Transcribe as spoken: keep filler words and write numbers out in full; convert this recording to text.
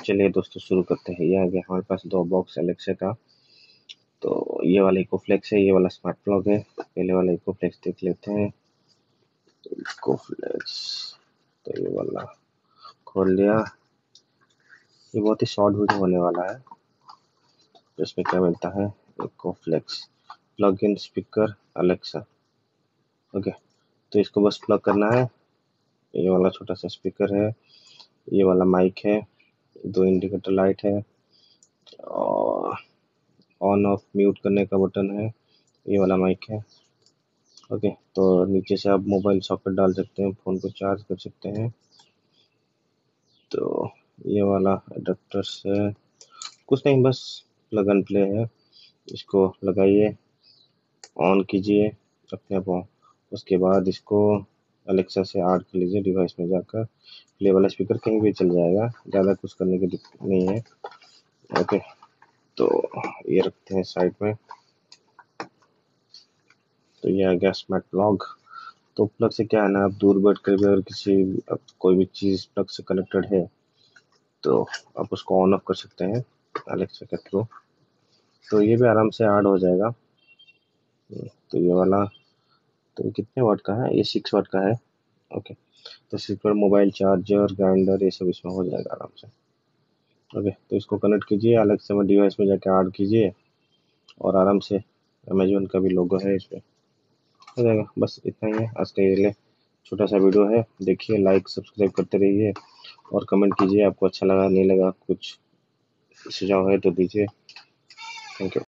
चलिए दोस्तों शुरू करते हैं। ये आ गया हमारे पास दो बॉक्स एलेक्सा का। तो ये वाला इकोफ्लेक्स है, ये वाला स्मार्ट प्लग है। पहले वाला इकोफ्लेक्स देख लेते हैं। इकोफ्लेक्स तो ये वाला खोल लिया। ये बहुत ही शॉर्ट वीडियो होने वाला है। तो इसमें क्या मिलता है, Echo Flex plug in speaker Alexa. Okay, तो इसको बस प्लग करना है। ये वाला छोटा सा स्पीकर है, ये वाला माइक है, दो इंडिकेटर लाइट है और ऑन ऑफ म्यूट करने का बटन है। ये वाला माइक है। ओके, तो नीचे से आप मोबाइल सॉकेट डाल सकते हैं, फ़ोन को चार्ज कर सकते हैं। तो ये वाला अडेप्टर से कुछ नहीं, बस प्लग एंड प्ले है। इसको लगाइए, ऑन कीजिए अपने आप। उसके बाद इसको अलेक्सा से ऐड कर लीजिए डिवाइस में जाकर। प्ले वाला स्पीकर कहीं भी चल जाएगा, ज़्यादा कुछ करने की दिक्कत नहीं है। ओके, तो ये रखते हैं साइड में। तो ये आ गया स्मार्ट प्लग। तो प्लग से क्या है ना, आप दूर बैठ कर भी अगर किसी अब कोई भी चीज़ प्लग से कनेक्टेड है तो आप उसको ऑन ऑफ कर सकते हैं अलेक्सा के थ्रू। तो ये भी आराम से ऐड हो जाएगा। तो ये वाला तो ये कितने वाट का है, ये सिक्स वाट का है। ओके, तो six watt mobile charger grinder ये सब इसमें हो जाएगा आराम से। ओके, तो इसको कनेक्ट कीजिए अलेक्सा में, डिवाइस में जाके ऐड कीजिए और आराम से अमेजोन का भी लोगो है इस पर हो जाएगा। बस इतना ही है आज का ये ले छोटा सा वीडियो है। देखिए, लाइक सब्सक्राइब करते रहिए और कमेंट कीजिए आपको अच्छा लगा नहीं लगा, कुछ सुझाव है तो दीजिए। Thank you.